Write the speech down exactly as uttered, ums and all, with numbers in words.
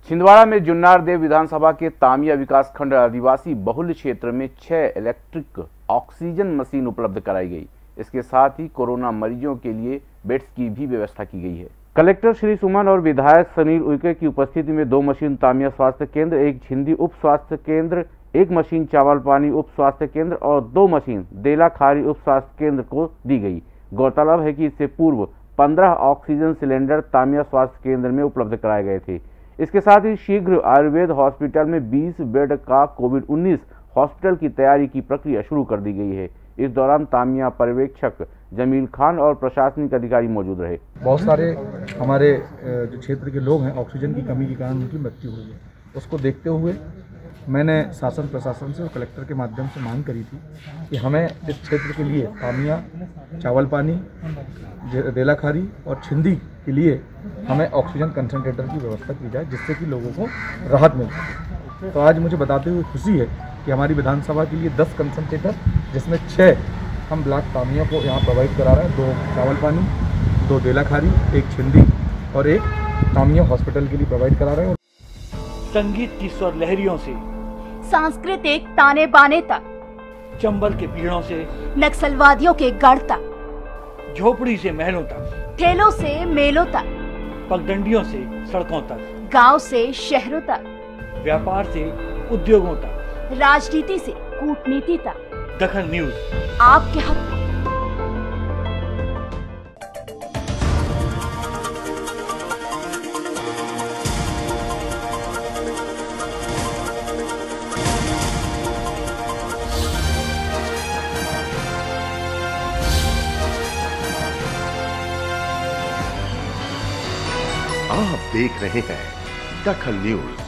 छिंदवाड़ा में जुन्नार देव विधानसभा के तामिया विकासखंड आदिवासी बहुल क्षेत्र में छह इलेक्ट्रिक ऑक्सीजन मशीन उपलब्ध कराई गई। इसके साथ ही कोरोना मरीजों के लिए बेड्स की भी व्यवस्था की गई है। कलेक्टर श्री सुमन और विधायक सुनील उइके की उपस्थिति में दो मशीन तामिया स्वास्थ्य केंद्र, एक छिंदी उप स्वास्थ्य केंद्र, एक मशीन चावलपानी उप स्वास्थ्य केंद्र और दो मशीन देलाखारी उप स्वास्थ्य केंद्र को दी गई। गौरतलब है कि इससे पूर्व पंद्रह ऑक्सीजन सिलेंडर तामिया स्वास्थ्य केंद्र में उपलब्ध कराए गए थे। इसके साथ ही शीघ्र आयुर्वेद हॉस्पिटल में बीस बेड का कोविड उन्नीस हॉस्पिटल की तैयारी की प्रक्रिया शुरू कर दी गई है। इस दौरान तामिया पर्यवेक्षक जमील खान और प्रशासनिक अधिकारी मौजूद रहे। बहुत सारे हमारे जो क्षेत्र के लोग हैं ऑक्सीजन की कमी के कारण उनकी मृत्यु हुई है। उसको देखते हुए मैंने शासन प्रशासन से और कलेक्टर के माध्यम से मांग करी थी कि हमें इस क्षेत्र के लिए तामिया, चावलपानी, देलाखारी और छिंदी के लिए हमें ऑक्सीजन कंसंट्रेटर की व्यवस्था की जाए, जिससे कि लोगों को राहत मिल सके। तो आज मुझे बताते हुए खुशी है कि हमारी विधानसभा के लिए दस कंसंट्रेटर, जिसमें छः हम ब्लॉक तामिया को यहाँ प्रोवाइड करा रहे हैं, दो चावलपानी, दो देलाखारी, एक छिंदी और एक तामिया हॉस्पिटल के लिए प्रोवाइड करा रहे हैं। संगीत की स्वर लहरियों से सांस्कृतिक ताने बाने तक, चंबल के पीड़ों से नक्सलवादियों के गढ़ तक, झोपड़ी से महलों तक, ठेलों से मेलों तक, पगडंडियों से सड़कों तक, गांव से शहरों तक, व्यापार से उद्योगों तक, राजनीति से कूटनीति तक, दखन न्यूज आपके हक में। आप देख रहे हैं दखन न्यूज।